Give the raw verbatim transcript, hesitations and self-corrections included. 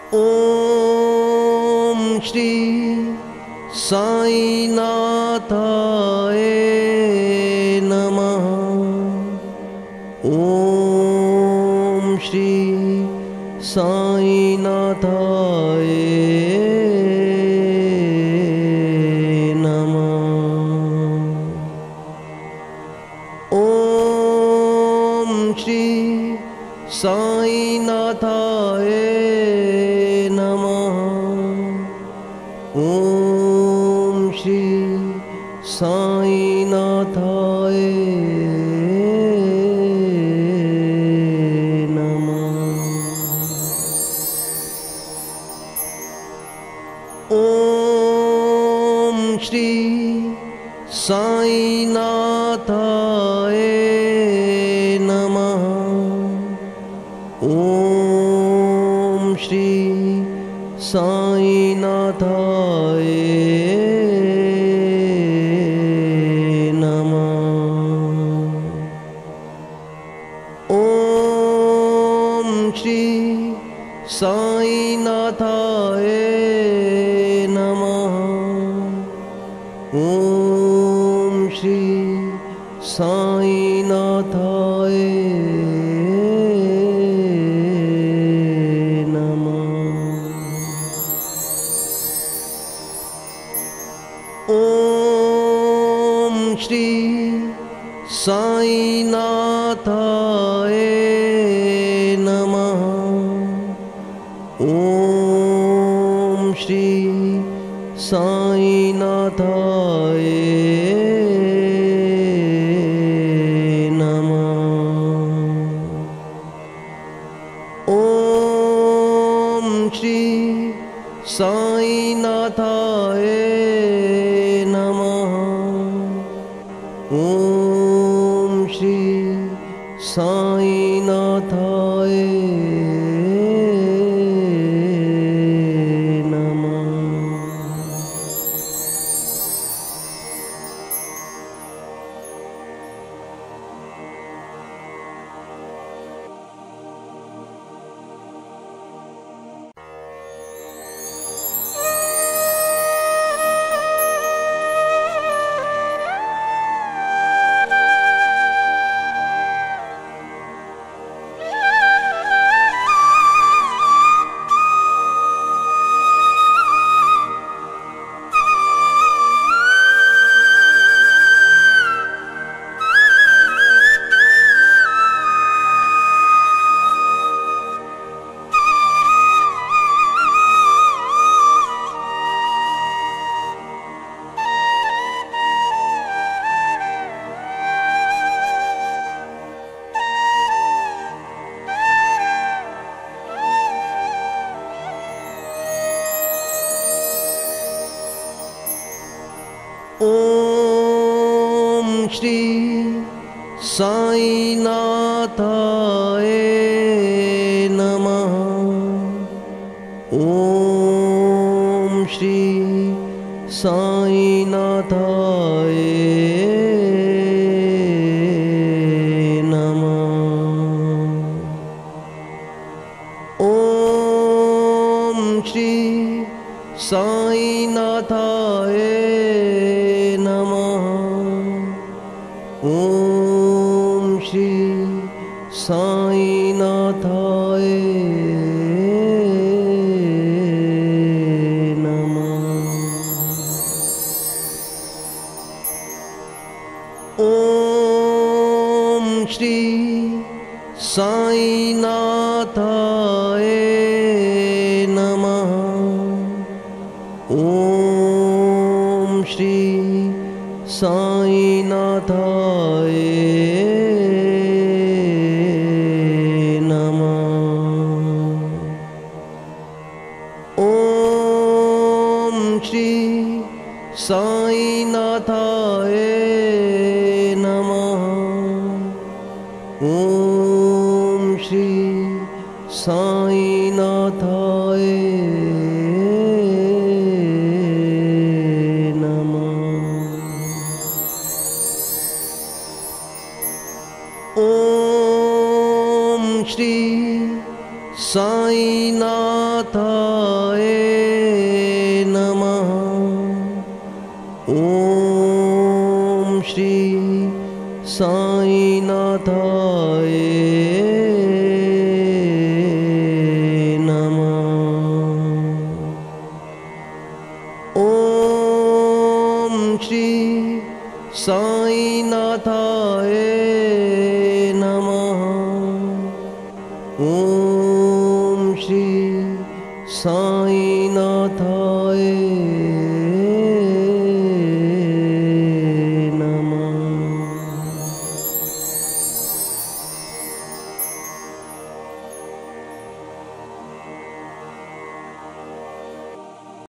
ओम श्री साईनाथाय नमः। ओम श्री साईनाथाय नमः। ओम श्री साईनाथाय नमः। ओम श्री साईनाथाय नमः। ओम श्री साईनाथाय नमः। ओम श्री साईनाथाय नमः। ओम श्री साईनाथाय नमः। ओम श्री साईनाथाय ओम श्री साईनाथाय नमः। ओम श्री साईनाथाय नमः। ओम श्री साईनाथाय नमः। ओम श्री साईनाथाय नमः। ओम श्री साईनाथाय नमः। ओम श्री साईनाथाय नमः। ओम श्री साईनाथाय नमः। ओम श्री साईनाथाय नमः। ओम श्री साईनाथाय नमः। ओम श्री साईनाथाय नमः। ओम श्री साईनाथाय नमः। ओम श्री साईनाथाय नमः। ओम श्री साईनाथाय नमः। ओम श्री साईनाथाय साईनाथाय नमः। ओम श्री साईनाथाय